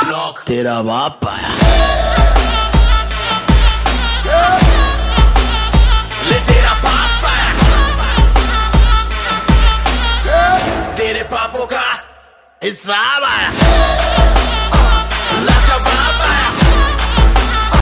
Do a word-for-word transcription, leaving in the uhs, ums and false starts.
Block तेरा बाप आया। ले तेरा बाप आया, तेरे पापों का हिसाब आया।